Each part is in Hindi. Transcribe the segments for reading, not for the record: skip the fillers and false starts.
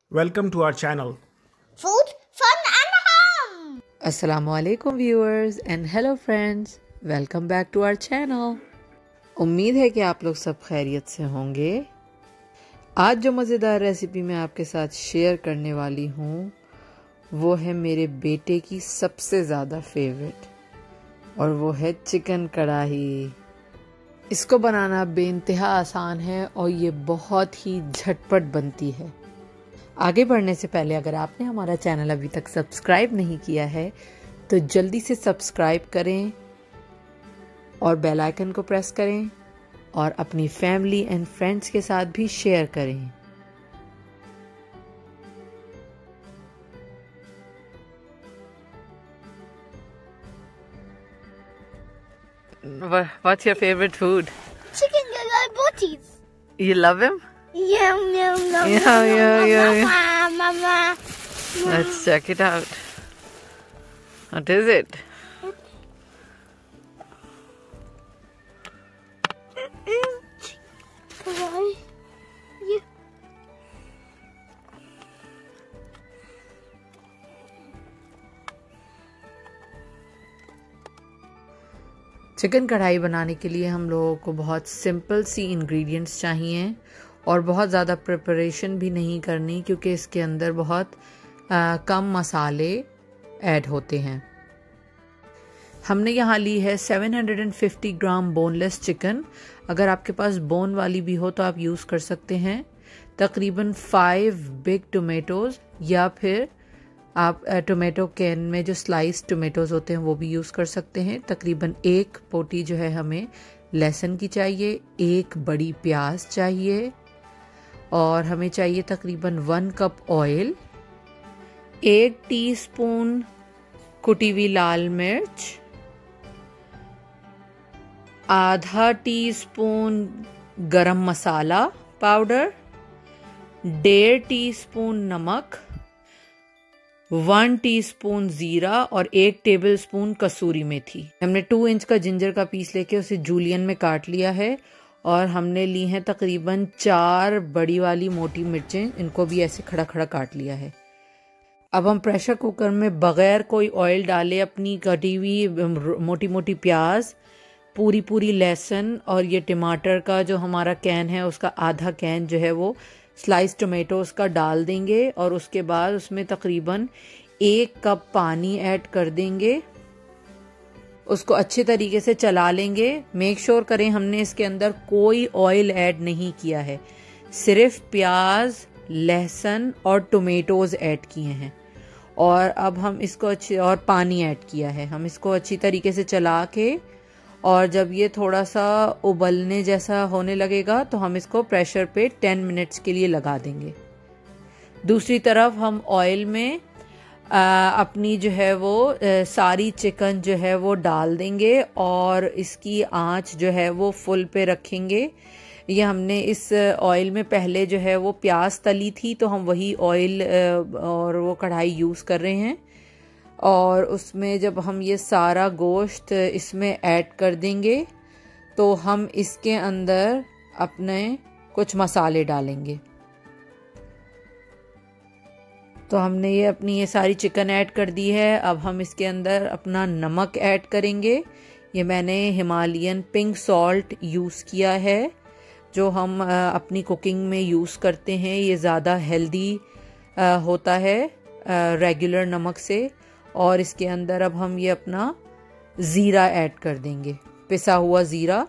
Welcome to our channel. Food, fun and hum. Assalamualaikum viewers and hello friends. Welcome back to our channel. उम्मीद है कि आप लोग सब खैरियत से होंगे। आज जो मज़ेदार रेसिपी मैं आपके साथ शेयर करने वाली हूँ वो है मेरे बेटे की सबसे ज़्यादा फेवरेट और वो है चिकन कढ़ाई। इसको बनाना बेइंतहा आसान है और ये बहुत ही झटपट बनती है। आगे बढ़ने से पहले अगर आपने हमारा चैनल अभी तक सब्सक्राइब नहीं किया है तो जल्दी से सब्सक्राइब करें और बेल आइकन को प्रेस करें और अपनी फैमिली एंड फ्रेंड्स के साथ भी शेयर करें। What's your favorite food? Chicken butties. You love him? Yum, yum, yum, Yeah. Mama. Let's check it out. What is it? Chicken kadhai बनाने के लिए हम लोगों को बहुत सिंपल सी इंग्रेडिएंट्स चाहिए और बहुत ज़्यादा प्रिपरेशन भी नहीं करनी क्योंकि इसके अंदर बहुत कम मसाले ऐड होते हैं। हमने यहाँ ली है 750 ग्राम बोनलेस चिकन। अगर आपके पास बोन वाली भी हो तो आप यूज़ कर सकते हैं। तकरीबन 5 बिग टोमेटोज़ या फिर आप टोमेटो कैन में जो स्लाइस टोमेटोज़ होते हैं वो भी यूज़ कर सकते हैं। तकरीबन 1 पोटी जो है हमें लहसुन की चाहिए, 1 बड़ी प्याज चाहिए और हमें चाहिए तकरीबन 1 कप ऑयल, 1 टीस्पून कुटी हुई लाल मिर्च, आधा टीस्पून गरम मसाला पाउडर, 1.5 टीस्पून नमक, 1 टीस्पून जीरा और 1 टेबलस्पून कसूरी मेथी। हमने 2 इंच का जिंजर का पीस लेके उसे जूलियन में काट लिया है और हमने ली हैं तकरीबन 4 बड़ी वाली मोटी मिर्चें, इनको भी ऐसे खड़ा खड़ा काट लिया है। अब हम प्रेशर कुकर में बगैर कोई ऑयल डाले अपनी कटी हुई मोटी मोटी प्याज, पूरी लहसुन और ये टमाटर का जो हमारा कैन है उसका आधा कैन जो है वो स्लाइस टोमेटोज़ का डाल देंगे और उसके बाद उसमें तकरीबन 1 कप पानी ऐड कर देंगे। उसको अच्छे तरीके से चला लेंगे। मेक श्योर करें हमने इसके अंदर कोई ऑयल ऐड नहीं किया है, सिर्फ प्याज, लहसुन और टोमेटोज़ ऐड किए हैं और अब हम इसको अच्छे और पानी ऐड किया है। हम इसको अच्छी तरीके से चला के और जब ये थोड़ा सा उबलने जैसा होने लगेगा तो हम इसको प्रेशर पे 10 मिनट्स के लिए लगा देंगे। दूसरी तरफ हम ऑयल में अपनी जो है वो सारी चिकन जो है वो डाल देंगे और इसकी आंच जो है वो फुल पे रखेंगे। ये हमने इस ऑयल में पहले जो है वो प्याज तली थी तो हम वही ऑयल और वो कढ़ाई यूज़ कर रहे हैं और उसमें जब हम ये सारा गोश्त इसमें ऐड कर देंगे तो हम इसके अंदर अपने कुछ मसाले डालेंगे। तो हमने ये अपनी ये सारी चिकन ऐड कर दी है। अब हम इसके अंदर अपना नमक ऐड करेंगे। ये मैंने हिमालयन पिंक सॉल्ट यूज़ किया है जो हम अपनी कुकिंग में यूज़ करते हैं। ये ज़्यादा हेल्दी होता है रेगुलर नमक से। और इसके अंदर अब हम ये अपना ज़ीरा ऐड कर देंगे, पिसा हुआ ज़ीरा।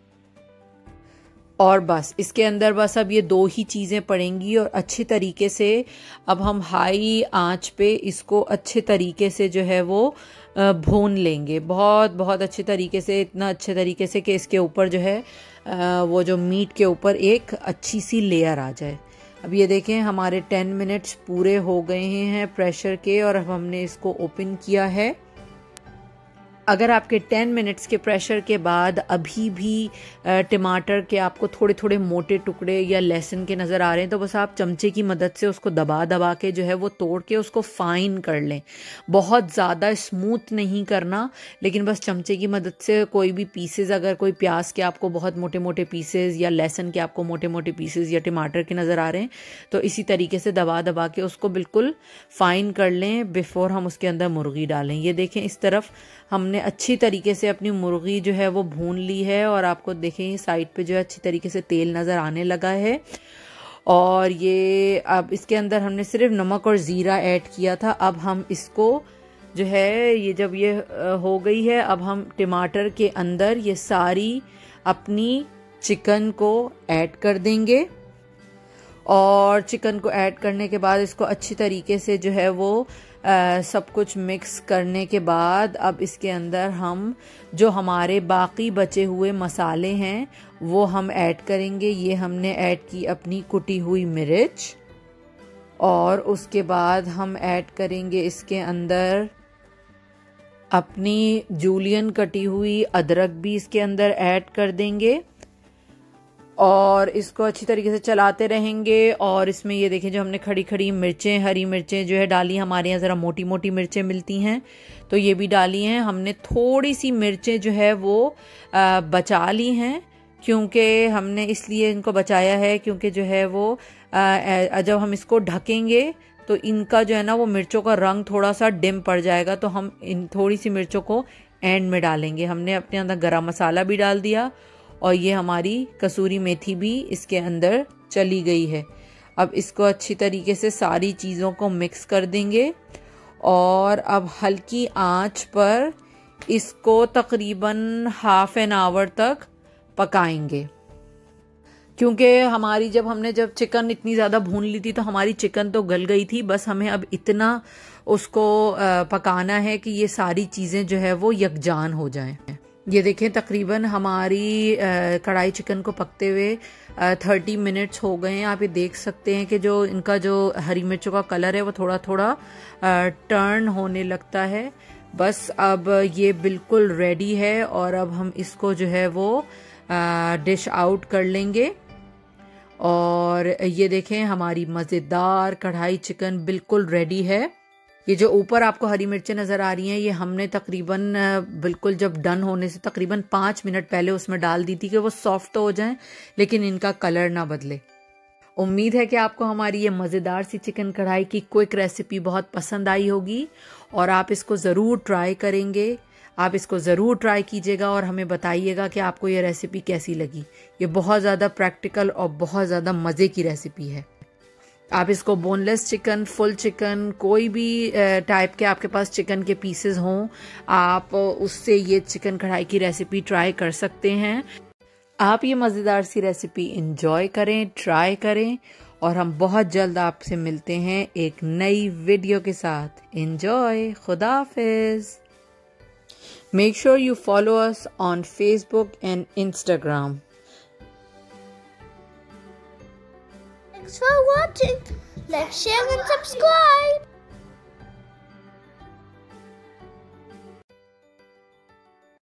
और बस इसके अंदर बस अब ये 2 ही चीज़ें पड़ेंगी और अच्छे तरीके से अब हम हाई आंच पे इसको अच्छे तरीके से जो है वो भून लेंगे, बहुत अच्छे तरीके से, इतना अच्छे तरीके से कि इसके ऊपर जो है वो जो मीट के ऊपर एक अच्छी सी लेयर आ जाए। अब ये देखें हमारे 10 मिनट्स पूरे हो गए हैं प्रेशर के और अब हमने इसको ओपन किया है। अगर आपके 10 मिनट्स के प्रेशर के बाद अभी भी टमाटर के आपको थोड़े थोड़े मोटे टुकड़े या लहसुन के नज़र आ रहे हैं तो बस आप चमचे की मदद से उसको दबा दबा के जो है वो तोड़ के उसको फाइन कर लें। बहुत ज़्यादा स्मूथ नहीं करना, लेकिन बस चमचे की मदद से कोई भी पीसेस, अगर कोई प्याज के आपको बहुत मोटे मोटे पीसेस या लहसुन के आपको मोटे मोटे पीसेस या टमाटर के नज़र आ रहे हैं तो इसी तरीके से दबा दबा के उसको बिल्कुल फाइन कर लें बिफोर हम उसके अंदर मुर्गी डालें। ये देखें, इस तरफ हमने अच्छी तरीके से अपनी मुर्गी जो है वो भून ली है और आपको देखें साइड पे जो है अच्छी तरीके से तेल नज़र आने लगा है। और ये अब इसके अंदर हमने सिर्फ नमक और ज़ीरा ऐड किया था। अब हम इसको जो है ये जब ये हो गई है, अब हम टमाटर के अंदर ये सारी अपनी चिकन को ऐड कर देंगे और चिकन को ऐड करने के बाद इसको अच्छी तरीके से जो है वो सब कुछ मिक्स करने के बाद अब इसके अंदर हम जो हमारे बाकी बचे हुए मसाले हैं वो हम ऐड करेंगे। ये हमने ऐड की अपनी कुटी हुई मिर्च और उसके बाद हम ऐड करेंगे इसके अंदर अपनी जूलियन कटी हुई अदरक भी इसके अंदर ऐड कर देंगे और इसको अच्छी तरीके से चलाते रहेंगे। और इसमें ये देखें जो हमने खड़ी खड़ी मिर्चें, हरी मिर्चें जो है डाली, हमारे यहाँ ज़रा मोटी मोटी मिर्चें मिलती हैं तो ये भी डाली हैं। हमने थोड़ी सी मिर्चें जो है वो बचा ली हैं, क्योंकि हमने इसलिए इनको बचाया है क्योंकि जो है वो जब हम इसको ढकेंगे तो इनका जो है ना वो मिर्चों का रंग थोड़ा सा डिम पड़ जाएगा, तो हम इन थोड़ी सी मिर्चों को एंड में डालेंगे। हमने अपने अंदर गरम मसाला भी डाल दिया और ये हमारी कसूरी मेथी भी इसके अंदर चली गई है। अब इसको अच्छी तरीके से सारी चीज़ों को मिक्स कर देंगे और अब हल्की आंच पर इसको तकरीबन हाफ एन आवर तक पकाएंगे, क्योंकि हमारी जब चिकन इतनी ज़्यादा भून ली थी तो हमारी चिकन तो गल गई थी। बस हमें अब इतना उसको पकाना है कि ये सारी चीज़ें जो है वो यकजान हो जाएं। ये देखें तकरीबन हमारी कढ़ाई चिकन को पकते हुए 30 मिनट्स हो गए हैं। आप ये देख सकते हैं कि जो इनका जो हरी मिर्चों का कलर है वो थोड़ा थोड़ा टर्न होने लगता है। बस अब ये बिल्कुल रेडी है और अब हम इसको जो है वो डिश आउट कर लेंगे। और ये देखें हमारी मज़ेदार कढ़ाई चिकन बिल्कुल रेडी है। ये जो ऊपर आपको हरी मिर्चें नज़र आ रही हैं ये हमने तकरीबन बिल्कुल जब डन होने से तकरीबन 5 मिनट पहले उसमें डाल दी थी कि वो सॉफ्ट तो हो जाएं लेकिन इनका कलर ना बदले। उम्मीद है कि आपको हमारी ये मज़ेदार सी चिकन कढ़ाई की क्विक रेसिपी बहुत पसंद आई होगी और आप इसको ज़रूर ट्राई करेंगे। आप इसको ज़रूर ट्राई कीजिएगा और हमें बताइएगा कि आपको ये रेसिपी कैसी लगी। ये बहुत ज़्यादा प्रैक्टिकल और बहुत ज़्यादा मज़े की रेसिपी है। आप इसको बोनलेस चिकन, फुल चिकन, कोई भी टाइप के आपके पास चिकन के पीसेस हों, आप उससे ये चिकन कढ़ाई की रेसिपी ट्राई कर सकते हैं। आप ये मज़ेदार सी रेसिपी एंजॉय करें, ट्राई करें और हम बहुत जल्द आपसे मिलते हैं एक नई वीडियो के साथ। एंजॉय, खुदा हाफिज़। Make sure you follow us on Facebook and Instagram. Thanks for watching. Like, share and subscribe.